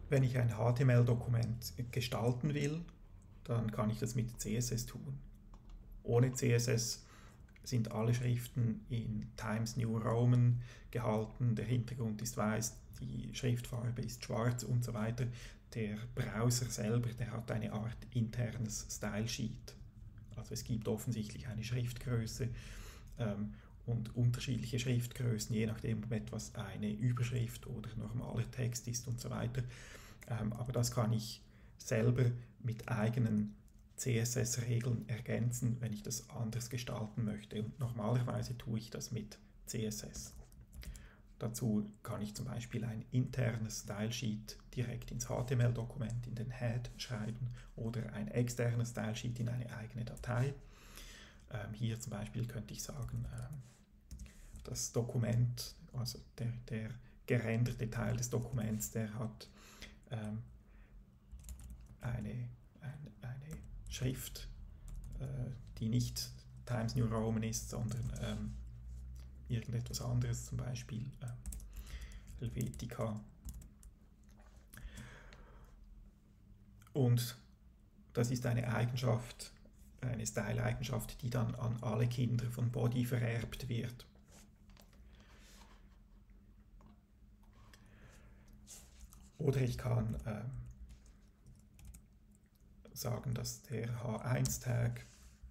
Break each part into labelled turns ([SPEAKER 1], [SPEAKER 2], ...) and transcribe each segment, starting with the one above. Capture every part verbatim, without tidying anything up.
[SPEAKER 1] Wenn ich ein H T M L-Dokument gestalten will, dann kann ich das mit C S S tun. Ohne C S S sind alle Schriften in Times New Roman gehalten, der Hintergrund ist weiß, die Schriftfarbe ist schwarz und so weiter. Der Browser selber, der hat eine Art internes Style Sheet. Also es gibt offensichtlich eine Schriftgröße ähm, und unterschiedliche Schriftgrößen, je nachdem, ob etwas eine Überschrift oder normaler Text ist und so weiter. Ähm, aber das kann ich selber mit eigenen C S S-Regeln ergänzen, wenn ich das anders gestalten möchte. Und normalerweise tue ich das mit C S S. Dazu kann ich zum Beispiel ein internes Stylesheet direkt ins H T M L-Dokument, in den Head schreiben oder ein externes Stylesheet in eine eigene Datei. Ähm, hier zum Beispiel könnte ich sagen, ähm, das Dokument, also der, der gerenderte Teil des Dokuments, der hat ähm, eine, eine, eine Schrift, äh, die nicht Times New Roman ist, sondern ähm, irgendetwas anderes, zum Beispiel äh, Helvetica. Und das ist eine Eigenschaft, eine Style-Eigenschaft, die dann an alle Kinder von Body vererbt wird. Oder ich kann äh, sagen, dass der H eins Tag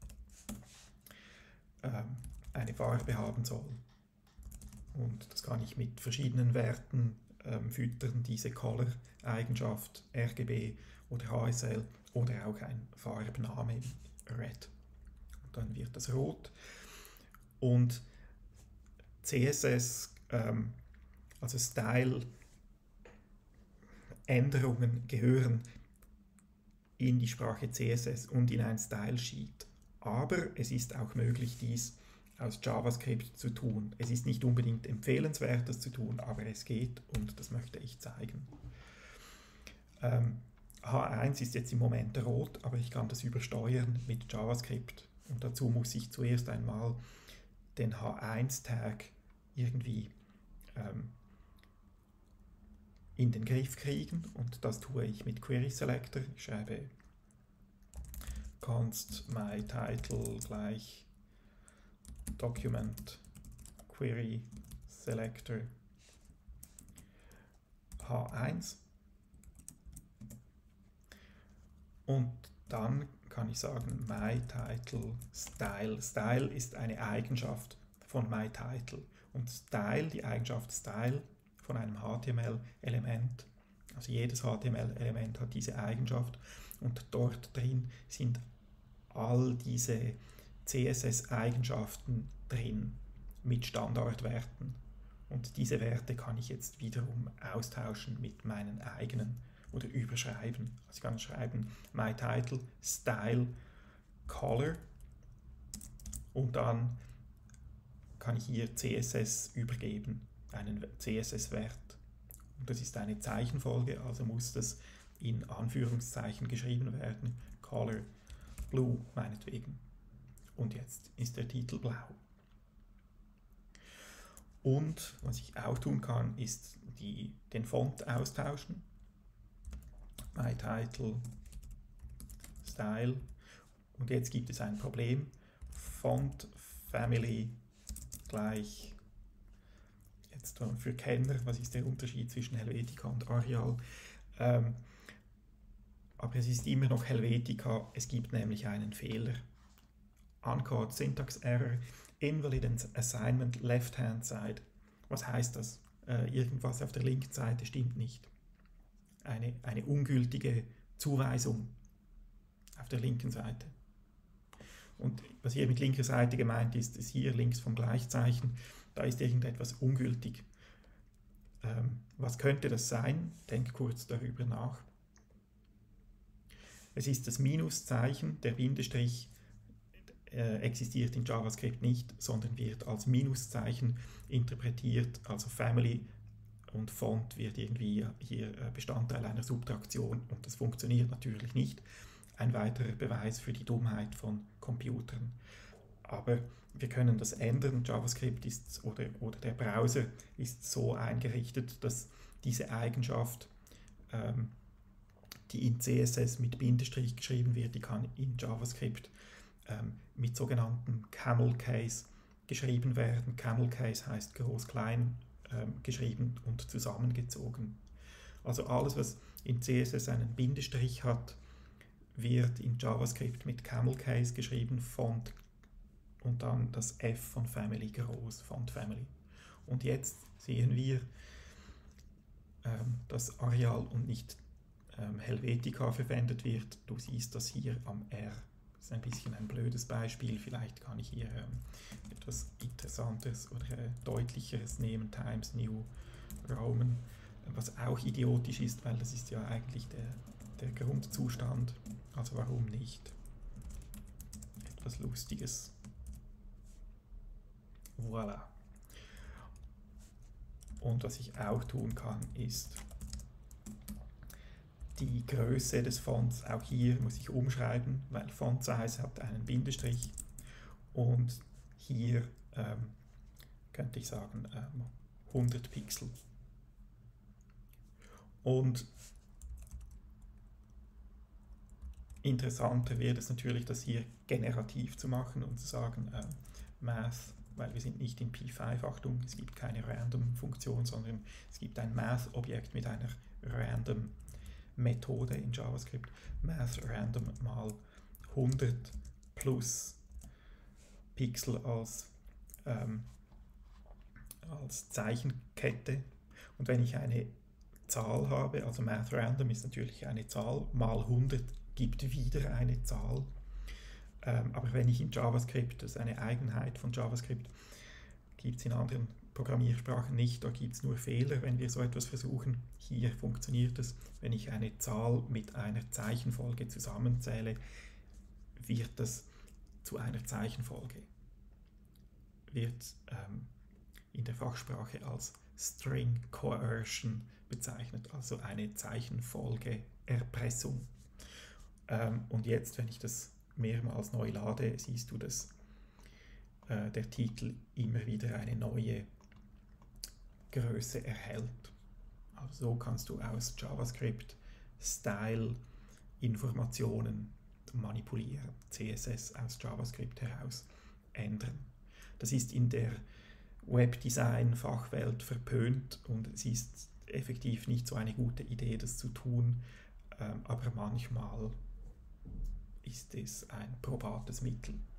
[SPEAKER 1] äh, eine Farbe haben soll. Und das kann ich mit verschiedenen Werten ähm, füttern, diese Color-Eigenschaft, R G B oder H S L oder auch ein Farbname, Red. Und dann wird das rot. Und C S S, ähm, also Style-Änderungen gehören in die Sprache C S S und in ein Style-Sheet. Aber es ist auch möglich, dies aus JavaScript zu tun. Es ist nicht unbedingt empfehlenswert, das zu tun, aber es geht und das möchte ich zeigen. Ähm, H eins ist jetzt im Moment rot, aber ich kann das übersteuern mit JavaScript. Und dazu muss ich zuerst einmal den H eins Tag irgendwie ähm, in den Griff kriegen und das tue ich mit Query Selector. Ich schreibe const myTitle gleich Document Query Selector H eins und dann kann ich sagen myTitle Style. Style ist eine Eigenschaft von myTitle und Style, die Eigenschaft Style von einem H T M L-Element, also jedes H T M L-Element hat diese Eigenschaft und dort drin sind all diese C S S-Eigenschaften drin mit Standardwerten und diese Werte kann ich jetzt wiederum austauschen mit meinen eigenen oder überschreiben. Also ich kann schreiben myTitle Style Color und dann kann ich hier C S S übergeben, einen C S S-Wert. Und das ist eine Zeichenfolge, also muss das in Anführungszeichen geschrieben werden, Color Blue meinetwegen. Und jetzt ist der Titel blau. Und was ich auch tun kann, ist die, den Font austauschen. myTitle Style. Und jetzt gibt es ein Problem. Font Family gleich, jetzt für Kenner, was ist der Unterschied zwischen Helvetica und Arial? Ähm, aber es ist immer noch Helvetica, es gibt nämlich einen Fehler. Uncaught Syntax Error, Invalid Assignment Left Hand Side. Was heißt das? Äh, irgendwas auf der linken Seite stimmt nicht. Eine, eine ungültige Zuweisung auf der linken Seite. Und was hier mit linker Seite gemeint ist, ist hier links vom Gleichzeichen, da ist irgendetwas ungültig. Ähm, was könnte das sein? Denk kurz darüber nach. Es ist das Minuszeichen, der Bindestrich Äh, existiert in JavaScript nicht, sondern wird als Minuszeichen interpretiert, also Family und Font wird irgendwie hier Bestandteil einer Subtraktion und das funktioniert natürlich nicht. Ein weiterer Beweis für die Dummheit von Computern. Aber wir können das ändern. JavaScript ist oder, oder der Browser ist so eingerichtet, dass diese Eigenschaft ähm, die in C S S mit Bindestrich geschrieben wird, die kann in JavaScript ähm, mit sogenannten Camel Case geschrieben werden. Camel Case heißt groß-klein ähm, geschrieben und zusammengezogen. Also alles, was in C S S einen Bindestrich hat, wird in JavaScript mit Camel Case geschrieben, Font und dann das F von Family groß, Font Family. Und jetzt sehen wir, ähm, dass Arial und nicht ähm, Helvetica verwendet wird. Du siehst das hier am R. Das ist ein bisschen ein blödes Beispiel. Vielleicht kann ich hier ähm, etwas Interessantes oder äh, Deutlicheres nehmen. Times New Roman. Was auch idiotisch ist, weil das ist ja eigentlich der, der Grundzustand. Also warum nicht? Etwas Lustiges. Voilà. Und was ich auch tun kann, ist die Größe des Fonts. Auch hier muss ich umschreiben, weil Font Size hat einen Bindestrich. Und hier ähm, könnte ich sagen ähm, hundert Pixel. Und interessanter wird es natürlich, das hier generativ zu machen und zu sagen, äh, Math, weil wir sind nicht in P fünf, Achtung, es gibt keine Random-Funktion, sondern es gibt ein Math-Objekt mit einer Random-Methode in JavaScript. Math Random mal hundert plus Pixel als, ähm, als Zeichenkette. Und wenn ich eine Zahl habe, also Math Random ist natürlich eine Zahl, mal hundert gibt wieder eine Zahl. Ähm, aber wenn ich in JavaScript, das ist eine Eigenheit von JavaScript, gibt es in anderen Programmiersprachen nicht, da gibt es nur Fehler, wenn wir so etwas versuchen. Hier funktioniert es, wenn ich eine Zahl mit einer Zeichenfolge zusammenzähle, wird das zu einer Zeichenfolge. Wird ähm, in der Fachsprache als String Coercion bezeichnet, also eine Zeichenfolge Erpressung. Ähm, und jetzt, wenn ich das mehrmals neu lade, siehst du, dass äh, der Titel immer wieder eine neue Größe erhält. Also so kannst du aus JavaScript Style Informationen manipulieren, C S S aus JavaScript heraus ändern. Das ist in der Webdesign-Fachwelt verpönt und es ist effektiv nicht so eine gute Idee, das zu tun, ähm, aber manchmal ist es ein probates Mittel.